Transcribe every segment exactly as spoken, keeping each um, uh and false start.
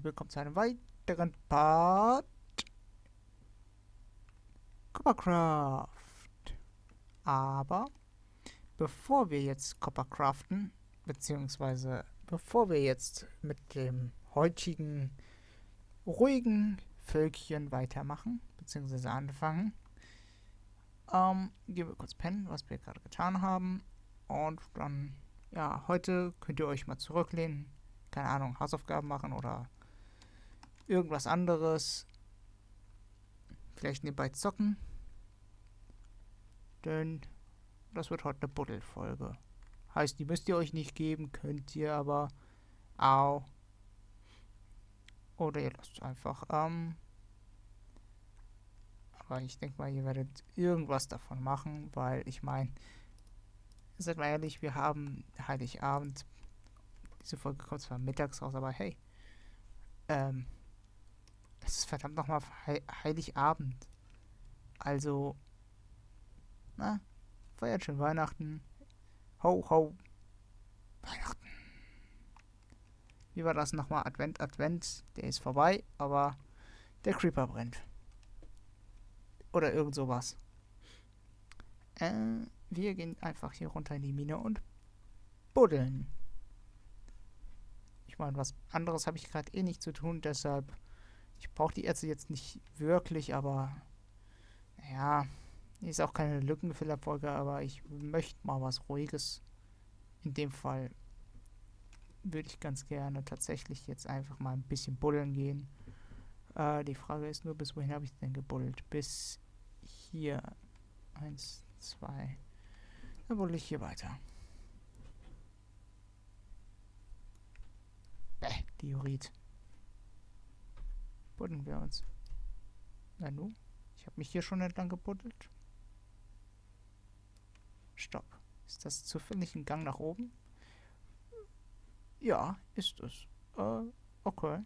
willkommen zu einem weiteren Part Coppercraft. Aber bevor wir jetzt Copper craften, beziehungsweise bevor wir jetzt mit dem heutigen ruhigen Völkchen weitermachen, beziehungsweise anfangen, ähm, gehen wir kurz pennen, was wir gerade getan haben. Und dann, ja, heute könnt ihr euch mal zurücklehnen, keine Ahnung, Hausaufgaben machen oder irgendwas anderes. Vielleicht nebenbei zocken. Denn das wird heute eine Buddelfolge. Heißt, die müsst ihr euch nicht geben, könnt ihr aber. Au. Oder ihr lasst es einfach. Ähm, aber ich denke mal, ihr werdet irgendwas davon machen, weil ich meine, seid mal ehrlich, wir haben Heiligabend. Diese Folge kommt zwar mittags raus, aber hey. Ähm, es ist verdammt nochmal He Heiligabend. Also, na, feiert schön Weihnachten. Ho, ho. Weihnachten. Wie war das nochmal? Advent, Advent. Der ist vorbei, aber der Creeper brennt. Oder irgend sowas. Äh, wir gehen einfach hier runter in die Mine und buddeln. Ich meine, was anderes habe ich gerade eh nicht zu tun, deshalb, ich brauche die Erze jetzt nicht wirklich, aber naja, ist auch keine Lückenfüllerfolge, aber ich möchte mal was Ruhiges. In dem Fall würde ich ganz gerne tatsächlich jetzt einfach mal ein bisschen buddeln gehen. Äh, die Frage ist nur, bis wohin habe ich denn gebuddelt? Bis hier. Eins, zwei. Dann buddel ich hier weiter. Bäh, Diorit. Buddeln wir uns. Na nu, ich habe mich hier schon entlang gebuddelt. Stopp. Ist das zufällig ein Gang nach oben? Ja, ist es. Äh, okay.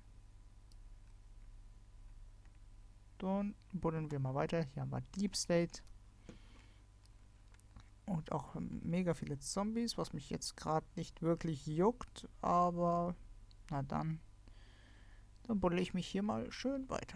Dann buddeln wir mal weiter. Hier haben wir Deep Slate. Und auch mega viele Zombies, was mich jetzt gerade nicht wirklich juckt. Aber, na dann. Dann buddel ich mich hier mal schön weiter.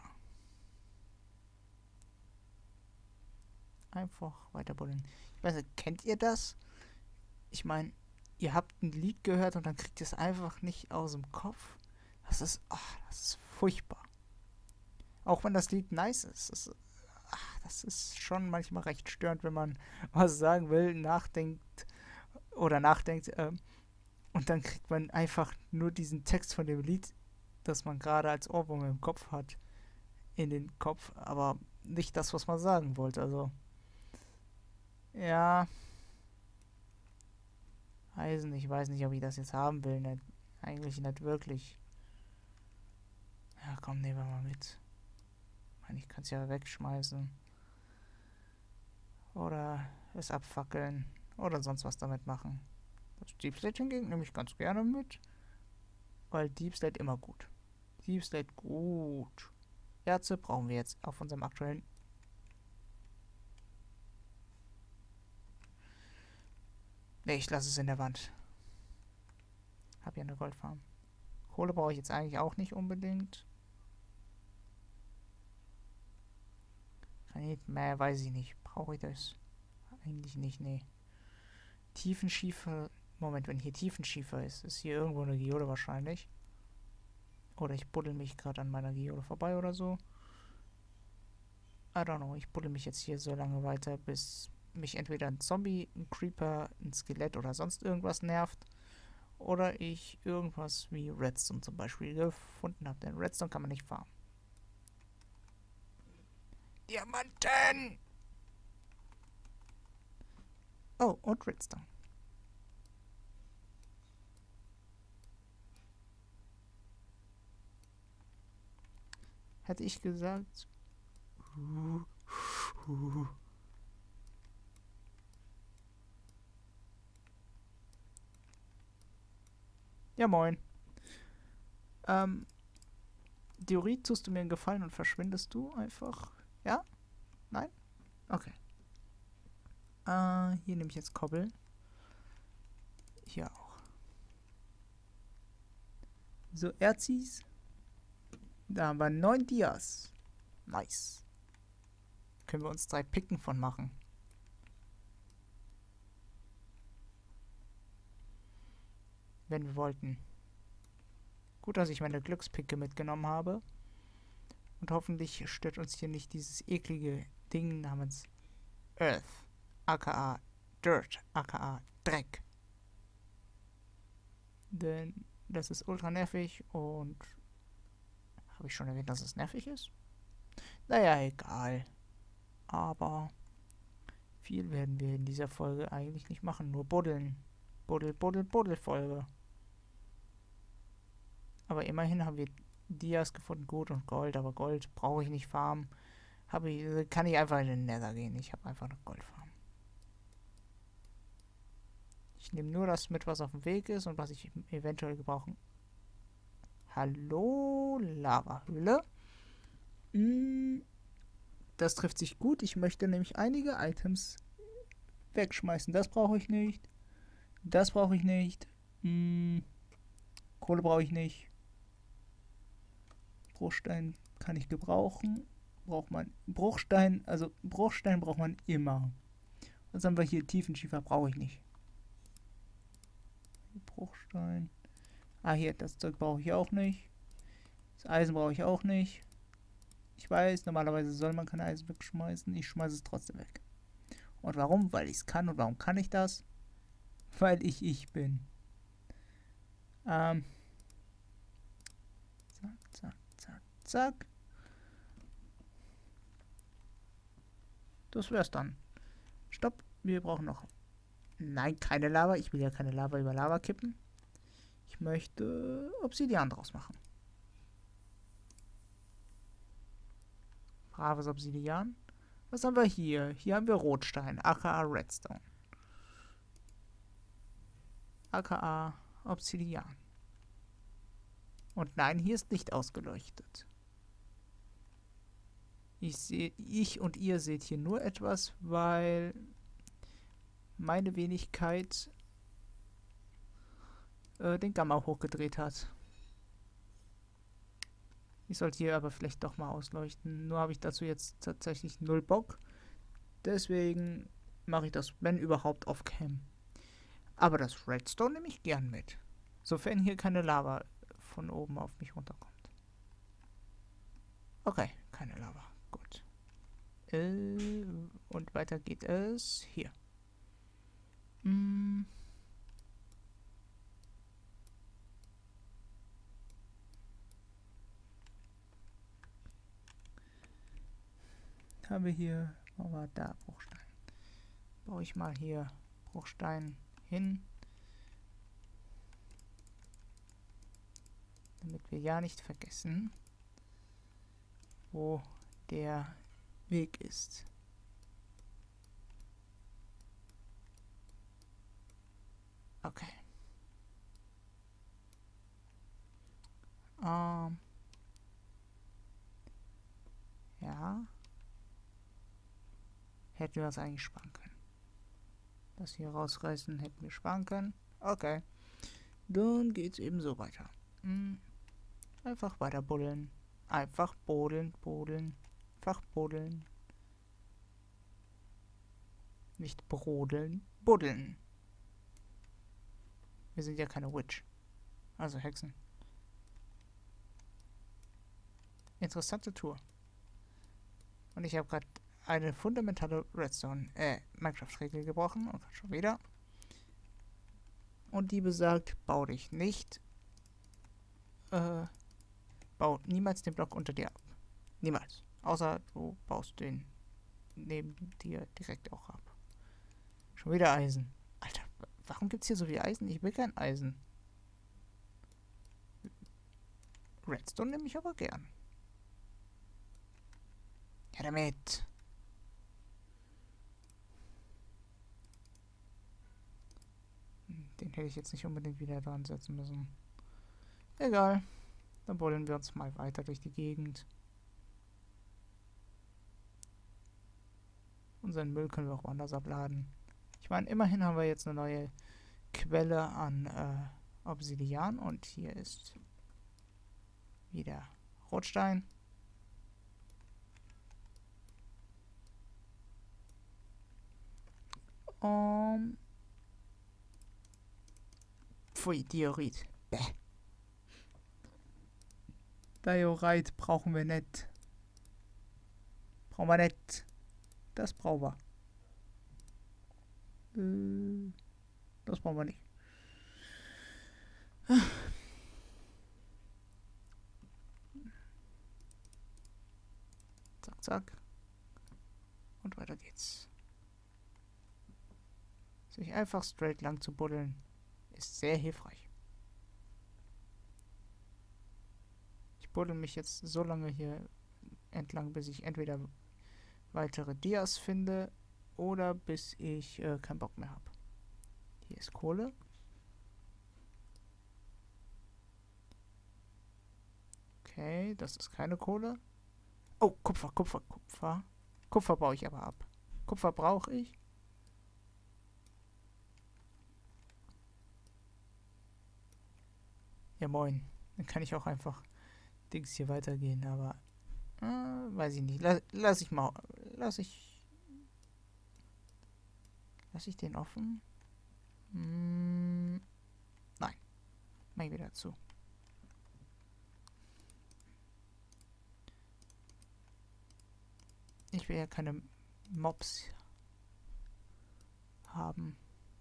Einfach weiter buddeln. Ich weiß nicht, kennt ihr das? Ich meine, ihr habt ein Lied gehört und dann kriegt ihr es einfach nicht aus dem Kopf. Das ist, ach, das ist furchtbar. Auch wenn das Lied nice ist. Das, ach, das ist schon manchmal recht störend, wenn man was sagen will, nachdenkt oder nachdenkt ähm, und dann kriegt man einfach nur diesen Text von dem Lied, das man gerade als Ohrwurm im Kopf hat, in den Kopf, aber nicht das, was man sagen wollte. Also, ja, Eisen, ich weiß nicht, ob ich das jetzt haben will. Nicht, eigentlich nicht wirklich. Ja, komm, nehmen wir mal mit. Ich meine, ich kann es ja wegschmeißen. Oder es abfackeln. Oder sonst was damit machen. Das Deep Slate hingegen nehme ich ganz gerne mit. Weil Deep Slate immer gut. Deep Slate gut. Erze brauchen wir jetzt auf unserem aktuellen. Ne, ich lasse es in der Wand. Hab ja eine Goldfarm. Kohle brauche ich jetzt eigentlich auch nicht unbedingt. Granit, mehr weiß ich nicht. Brauche ich das? Eigentlich nicht, nee. Tiefenschiefer. Moment, wenn hier Tiefenschiefer ist, ist hier irgendwo eine Geode wahrscheinlich. Oder ich buddel mich gerade an meiner Geode vorbei oder so. I don't know. Ich buddel mich jetzt hier so lange weiter, bis mich entweder ein Zombie, ein Creeper, ein Skelett oder sonst irgendwas nervt. Oder ich irgendwas wie Redstone zum Beispiel gefunden habe. Denn Redstone kann man nicht farmen. Diamanten! Oh, und Redstone. Hätte ich gesagt. Uh, uh. Ja, moin. Ähm, Diorit, tust du mir einen Gefallen und verschwindest du einfach? Ja? Nein? Okay. Äh, hier nehme ich jetzt Kobbel. Hier auch. So, Erzis. Da haben wir neun Dias. Nice. Können wir uns drei Picken von machen. Wenn wir wollten. Gut, dass ich meine Glückspicke mitgenommen habe. Und hoffentlich stört uns hier nicht dieses eklige Ding namens Earth, aka Dirt, aka Dreck. Denn das ist ultra nervig und... Habe ich schon erwähnt, dass es nervig ist? Naja, egal. Aber viel werden wir in dieser Folge eigentlich nicht machen. Nur buddeln. Buddel, buddel, buddel Folge. Aber immerhin haben wir Dias gefunden, Gut und Gold. Aber Gold brauche ich nicht farmen. Habe ich, kann ich einfach in den Nether gehen. Ich habe einfach eine Goldfarm. Ich nehme nur das mit, was auf dem Weg ist und was ich eventuell gebrauchen. Hallo, Lavahöhle. Das trifft sich gut. Ich möchte nämlich einige Items wegschmeißen. Das brauche ich nicht. Das brauche ich nicht. Hm. Kohle brauche ich nicht. Bruchstein kann ich gebrauchen. Braucht man Bruchstein, also Bruchstein braucht man immer. Was haben wir hier? Tiefenschiefer brauche ich nicht. Bruchstein. Ah, hier, das Zeug brauche ich auch nicht. Das Eisen brauche ich auch nicht. Ich weiß, normalerweise soll man kein Eisen wegschmeißen. Ich schmeiße es trotzdem weg. Und warum? Weil ich es kann. Und warum kann ich das? Weil ich ich bin. Ähm. Zack, zack, zack, zack. Das wär's dann. Stopp. Wir brauchen noch... Nein, keine Lava. Ich will ja keine Lava über Lava kippen. Ich möchte Obsidian draus machen. Braves Obsidian. Was haben wir hier? Hier haben wir Rotstein, aka Redstone. aka Obsidian. Und nein, hier ist nicht ausgeleuchtet. Ich sehe, ich und ihr seht hier nur etwas, weil meine Wenigkeit äh, den Gamma hochgedreht hat. Ich sollte hier aber vielleicht doch mal ausleuchten. Nur habe ich dazu jetzt tatsächlich null Bock. Deswegen mache ich das, wenn überhaupt, auf Cam. Aber das Redstone nehme ich gern mit. Sofern hier keine Lava von oben auf mich runterkommt. Okay, keine Lava. Gut. Äh, und weiter geht es hier. Hm. Haben wir hier, aber da Bruchstein. Baue ich mal hier Bruchstein hin. Damit wir ja nicht vergessen, wo der Weg ist. Okay. Ähm. Ja. Hätten wir das eigentlich sparen können. Das hier rausreißen hätten wir sparen können. Okay. Dann geht's eben so weiter. Hm. Einfach weiter buddeln. Einfach buddeln, buddeln. Einfach buddeln. Nicht brodeln, buddeln. Wir sind ja keine Witch. Also Hexen. Interessante Tour. Und ich habe gerade eine fundamentale Redstone, äh, Minecraft-Regel gebrochen und schon wieder. Und die besagt, bau dich nicht, äh, bau niemals den Block unter dir ab. Niemals. Außer du baust den neben dir direkt auch ab. Schon wieder Eisen. Alter, warum gibt's hier so viel Eisen? Ich will kein Eisen. Redstone nehme ich aber gern. Ja, damit. Den hätte ich jetzt nicht unbedingt wieder dran setzen müssen. Egal. Dann buddeln wir uns mal weiter durch die Gegend. Unseren Müll können wir auch woanders abladen. Ich meine, immerhin haben wir jetzt eine neue Quelle an äh, Obsidian. Und hier ist wieder Rotstein. Um. Pfui, Diorit. Bäh. Diorit brauchen wir nicht. Brauchen wir nicht. Das brauchen wir. Äh, das brauchen wir nicht. Zack, zack. Und weiter geht's. Sich einfach straight lang zu buddeln, ist sehr hilfreich. Ich buddel mich jetzt so lange hier entlang, bis ich entweder weitere Dias finde oder bis ich äh, keinen Bock mehr habe. Hier ist Kohle. Okay, das ist keine Kohle. Oh, Kupfer, Kupfer, Kupfer. Kupfer baue ich aber ab. Kupfer brauche ich. Ja, moin. Dann kann ich auch einfach Dings hier weitergehen, aber äh, weiß ich nicht. Lass, lass ich mal. Lass ich. Lass ich den offen? Hm, nein. Mach ich wieder zu. Ich will ja keine Mobs haben.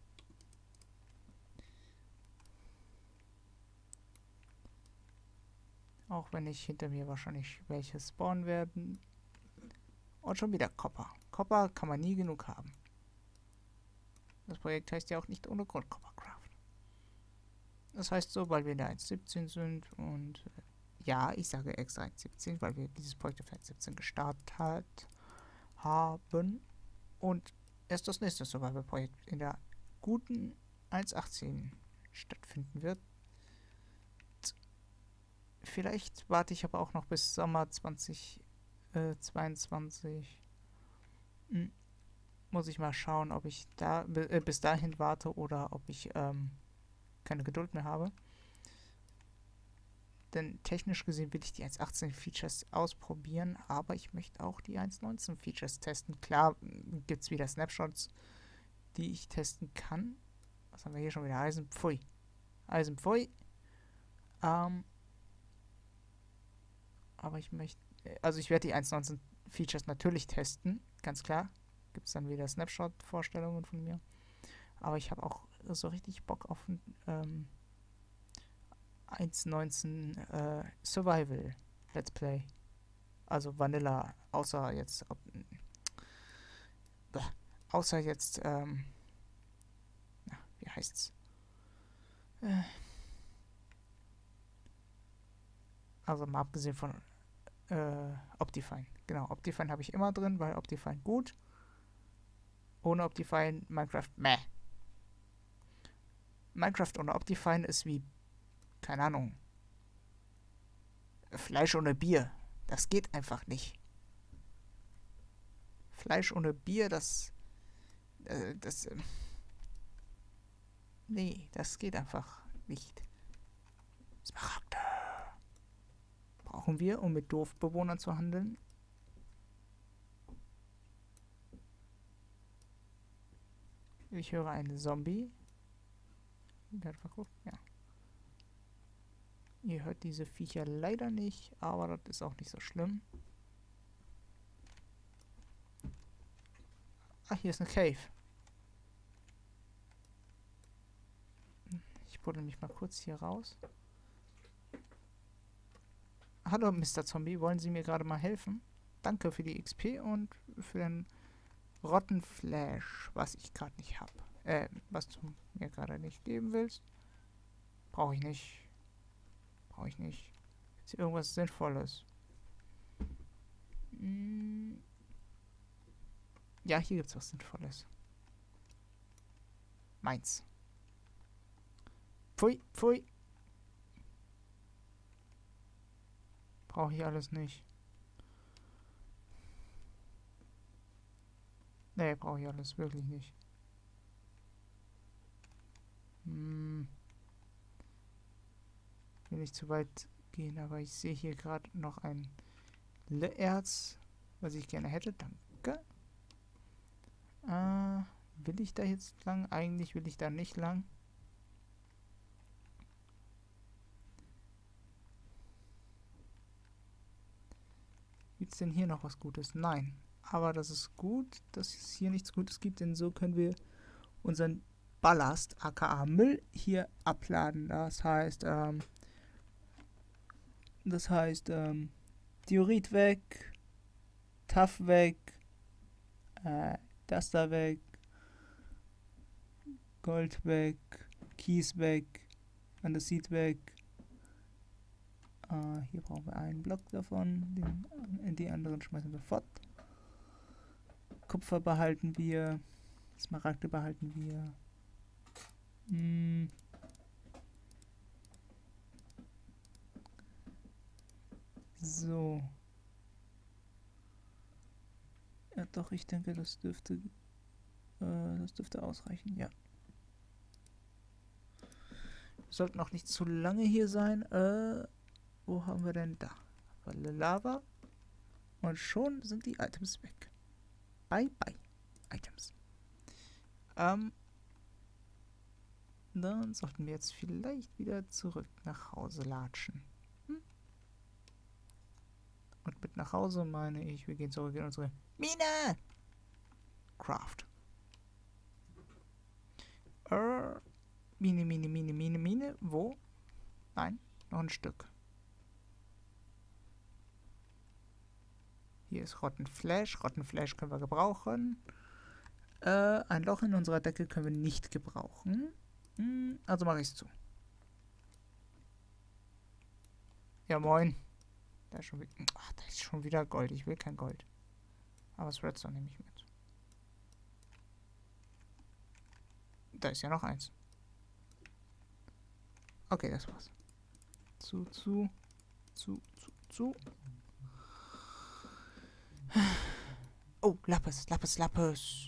Auch wenn ich hinter mir wahrscheinlich welche spawnen werden. Und schon wieder Copper. Copper kann man nie genug haben. Das Projekt heißt ja auch nicht ohne Grund Coppercraft. Das heißt so, weil wir in der eins Punkt siebzehn sind und äh, ja, ich sage extra eins Punkt siebzehn, weil wir dieses Projekt auf eins Punkt siebzehn gestartet hat, haben und erst das nächste Survival-Projekt in der guten eins Punkt achtzehn stattfinden wird. Vielleicht warte ich aber auch noch bis Sommer zwanzig zweiundzwanzig. Hm. Muss ich mal schauen, ob ich da äh, bis dahin warte oder ob ich ähm, keine Geduld mehr habe. Denn technisch gesehen will ich die eins Punkt achtzehn Features ausprobieren, aber ich möchte auch die eins Punkt neunzehn Features testen. Klar gibt es wieder Snapshots, die ich testen kann. Was haben wir hier schon wieder? Eisenpfui. Eisenpfui. Ähm, aber ich möchte, also ich werde die eins Punkt neunzehn Features natürlich testen, ganz klar. Gibt es dann wieder Snapshot-Vorstellungen von mir. Aber ich habe auch so richtig Bock auf ein ähm, eins Punkt neunzehn äh, Survival Let's Play. Also Vanilla, außer jetzt ob, äh, außer jetzt ähm, na, wie heißt's? Äh, also mal abgesehen von äh, Optifine. Genau, Optifine habe ich immer drin, weil Optifine gut. Ohne Optifine, Minecraft, meh. Minecraft ohne Optifine ist wie, keine Ahnung, Fleisch ohne Bier. Das geht einfach nicht. Fleisch ohne Bier, das, äh, das, äh, nee, das geht einfach nicht. Smaragde. Brauchen wir, um mit Dorfbewohnern zu handeln. Ich höre einen Zombie. Ja. Ihr hört diese Viecher leider nicht, aber das ist auch nicht so schlimm. Ach, hier ist eine Cave. Ich buddel mich mal kurz hier raus. Hallo, Mister Zombie, wollen Sie mir gerade mal helfen? Danke für die X P und für den Rottenflash, was ich gerade nicht habe. Äh, was du mir gerade nicht geben willst. Brauche ich nicht. Brauche ich nicht. Ist irgendwas Sinnvolles? Hm. Ja, hier gibt's was Sinnvolles. Meins. Pfui, pfui. Brauche ich alles nicht. Nee, brauche ich alles wirklich nicht. Hm. Bin ich zu weit gehen, aber ich sehe hier gerade noch ein Le-Erz, was ich gerne hätte. Danke. Äh, will ich da jetzt lang? Eigentlich will ich da nicht lang. Gibt es denn hier noch was Gutes? Nein. Aber das ist gut, dass es hier nichts Gutes gibt, denn so können wir unseren Ballast, aka Müll, hier abladen. Das heißt, ähm, das heißt, ähm, Diorit weg, Taff weg, äh, das da weg, Gold weg, Kies weg, Andesit weg. Äh, hier brauchen wir einen Block davon, den, in die anderen schmeißen wir fort. Kupfer behalten wir, Smaragde behalten wir. Hm. So. Ja, doch, ich denke, das dürfte, äh, das dürfte ausreichen, ja. Wir sollten auch nicht zu lange hier sein. Äh, wo haben wir denn da? Lava. Und schon sind die Items weg. Bye, bye. Items. Ähm, dann sollten wir jetzt vielleicht wieder zurück nach Hause latschen. Hm? Und mit nach Hause meine ich, wir gehen zurück in unsere Mine! Craft. Äh, Mine, Mine, Mine, Mine, Mine. Wo? Nein, noch ein Stück. Hier ist Rottenfleisch. Rottenfleisch können wir gebrauchen. Äh, ein Loch in unserer Decke können wir nicht gebrauchen. Hm, also mache ich es zu. Ja, moin. Da ist, schon wieder, ach, da ist schon wieder Gold. Ich will kein Gold. Aber das Redstone nehme ich mit. Da ist ja noch eins. Okay, das war's. Zu, zu, zu, zu, zu. Oh, Lapis, Lapis, Lapis.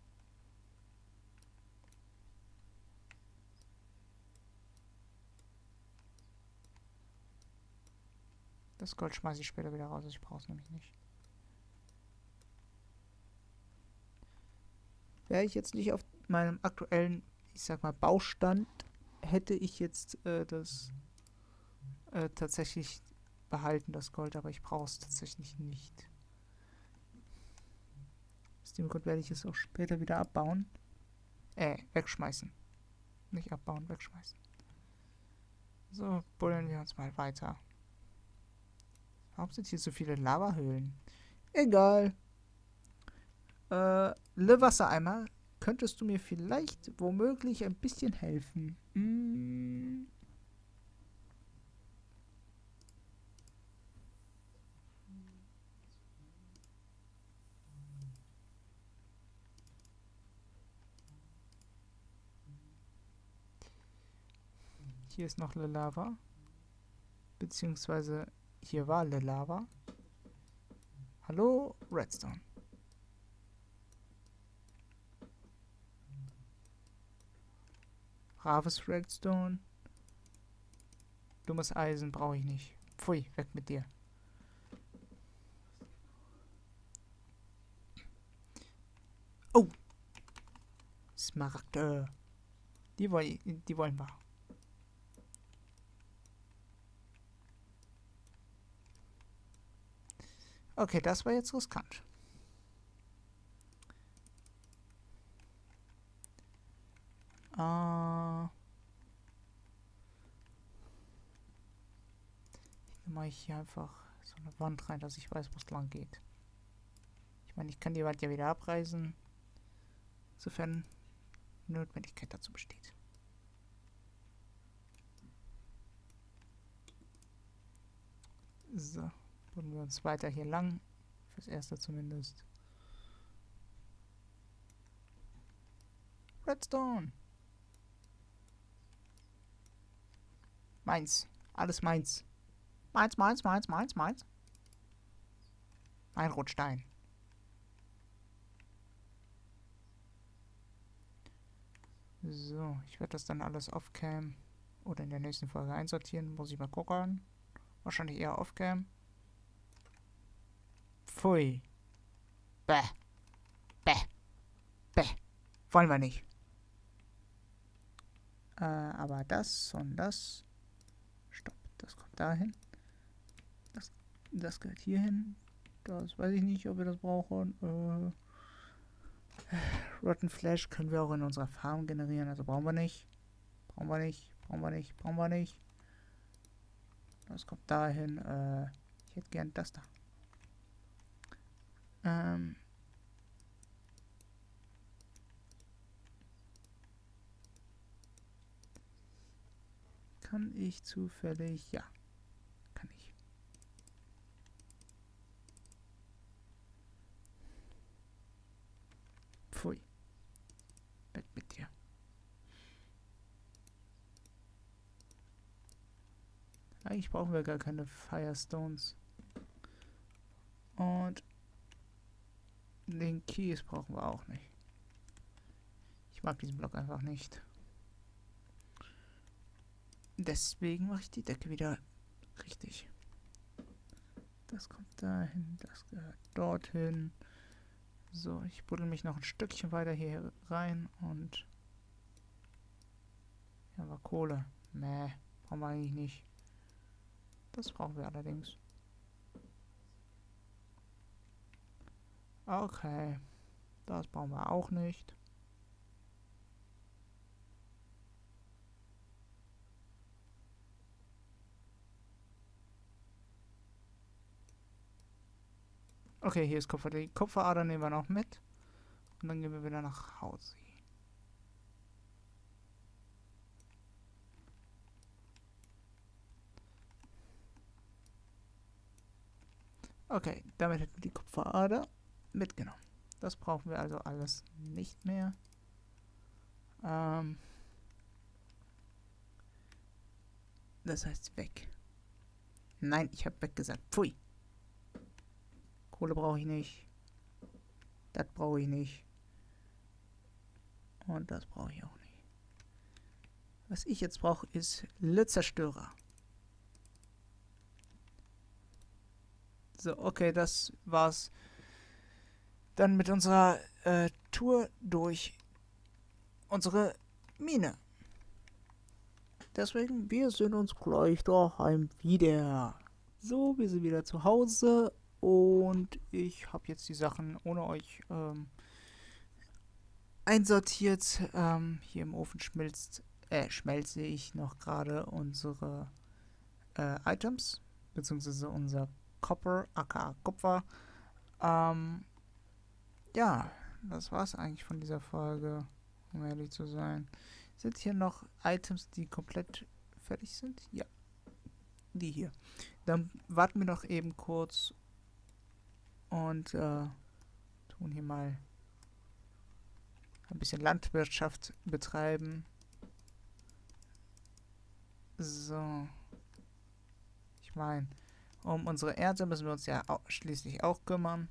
Das Gold schmeiße ich später wieder raus. Ich brauche es nämlich nicht. Wäre ich jetzt nicht auf meinem aktuellen, ich sag mal, Baustand, hätte ich jetzt äh, das äh, tatsächlich behalten, das Gold, aber ich brauche es tatsächlich nicht. Aus dem Grund werde ich es auch später wieder abbauen. Äh, wegschmeißen. Nicht abbauen, wegschmeißen. So, buddeln wir uns mal weiter. Warum sind hier so viele Lavahöhlen? Egal. Äh, Le Wassereimer, könntest du mir vielleicht womöglich ein bisschen helfen? Hm. Hier ist noch Le Lava. Beziehungsweise hier war Le Lava. Hallo, Redstone. Braves Redstone. Dummes Eisen brauche ich nicht. Pfui, weg mit dir. Oh! Smaragde. Die, woll, die wollen wir. Okay, das war jetzt riskant. Äh... Hier mache ich hier einfach so eine Wand rein, dass ich weiß, wo es lang geht. Ich meine, ich kann die Wand ja wieder abreißen. Insofern Notwendigkeit dazu besteht. So, buddeln wir uns weiter hier lang. Fürs Erste zumindest. Redstone! Meins. Alles meins. Meins, meins, meins, meins, meins. Mein Rotstein. So, ich werde das dann alles off-cam oder in der nächsten Folge einsortieren. Muss ich mal gucken. Wahrscheinlich eher off-cam. Pfui. Bäh. Bäh. Bäh. Wollen wir nicht. Äh, aber das und das. Stopp. Das kommt dahin. Das, das gehört hier hin. Das weiß ich nicht, ob wir das brauchen. Äh, Rotten Flash können wir auch in unserer Farm generieren. Also brauchen wir nicht. Brauchen wir nicht. Brauchen wir nicht. Brauchen wir nicht. Das kommt dahin. Äh, ich hätte gern das da. Ähm. Kann ich zufällig? Ja. Kann ich. Pfui. Weg mit dir. Eigentlich brauchen wir gar keine Firestones. Und den Kies brauchen wir auch nicht. Ich mag diesen Block einfach nicht. Deswegen mache ich die Decke wieder richtig. Das kommt dahin, das gehört dorthin. So, ich buddel mich noch ein Stückchen weiter hier rein und... Ja, aber Kohle. Mäh, brauchen wir eigentlich nicht. Das brauchen wir allerdings. Okay. Das brauchen wir auch nicht. Okay, hier ist Kupfer. Die Kupferader nehmen wir noch mit. Und dann gehen wir wieder nach Hause. Okay, damit hätten wir die Kupferader mitgenommen. Das brauchen wir also alles nicht mehr. Ähm, das heißt weg. Nein, ich habe weg gesagt. Pfui. Kohle brauche ich nicht. Das brauche ich nicht. Und das brauche ich auch nicht. Was ich jetzt brauche, ist Le-Zerstörer. So, okay, das war's dann mit unserer äh, Tour durch unsere Mine. Deswegen, wir sehen uns gleich daheim wieder. So, wir sind wieder zu Hause und ich habe jetzt die Sachen ohne euch ähm, einsortiert. Ähm, hier im Ofen schmilzt, äh, schmelze ich noch gerade unsere äh, Items, beziehungsweise unser Copper, aka Kupfer. Ähm, ja, das war's eigentlich von dieser Folge, um ehrlich zu sein. Sind hier noch Items, die komplett fertig sind? Ja, die hier. Dann warten wir noch eben kurz und äh, tun hier mal ein bisschen Landwirtschaft betreiben. So. Ich meine, um unsere Ernte müssen wir uns ja auch schließlich auch kümmern.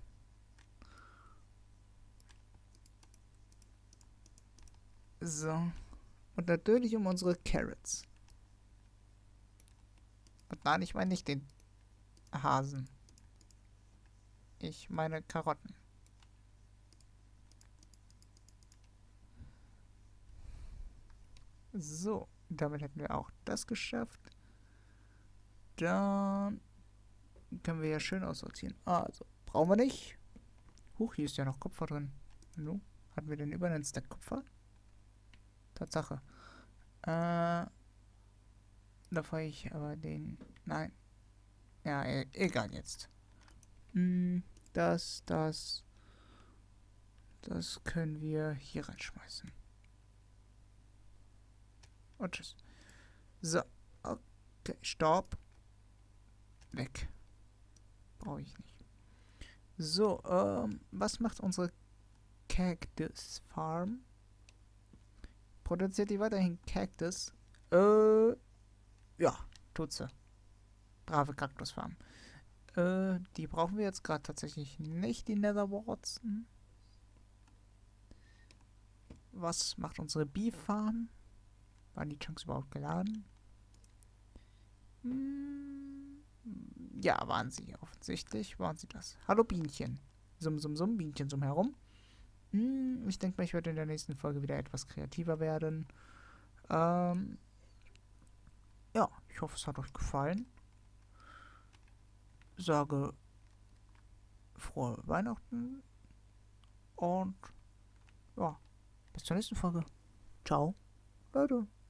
So. Und natürlich um unsere Carrots. Und nein, ich meine nicht den Hasen. Ich meine Karotten. So, damit hätten wir auch das geschafft. Dann können wir ja schön aussortieren. Also, brauchen wir nicht. Huch, hier ist ja noch Kupfer drin. Nu, hatten wir denn über einen Stack Kupfer? Tatsache. Äh, da fahre ich aber den... Nein. Ja, e egal jetzt. Hm, das, das... Das können wir hier reinschmeißen. Und tschüss. So. Okay, Stopp. Weg. Brauche ich nicht. So, ähm, was macht unsere Cactus Farm? Produziert die weiterhin Cactus? Äh, ja, tut sie. Brave Cactus Farm. Äh, die brauchen wir jetzt gerade tatsächlich nicht, die Nether Warts. Hm. Was macht unsere Bee Farm? Waren die Chunks überhaupt geladen? Hm, Ja, waren sie. Offensichtlich waren sie das. Hallo Bienchen. Summ, summ, summ, Bienchen summ herum. Hm, ich denke mal, ich werde in der nächsten Folge wieder etwas kreativer werden. Ähm, ja, ich hoffe, es hat euch gefallen. Sage frohe Weihnachten und ja, bis zur nächsten Folge. Ciao, Leute.